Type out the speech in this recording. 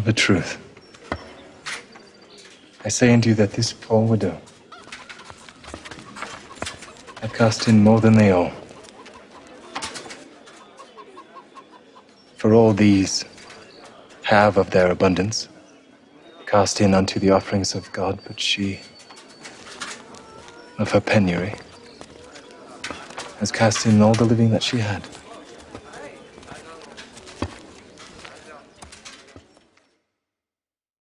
the truth. I say unto you that this poor widow hath cast in more than they all. For all these have of their abundance cast in unto the offerings of God, but she, of her penury, has cast in all the living that she had.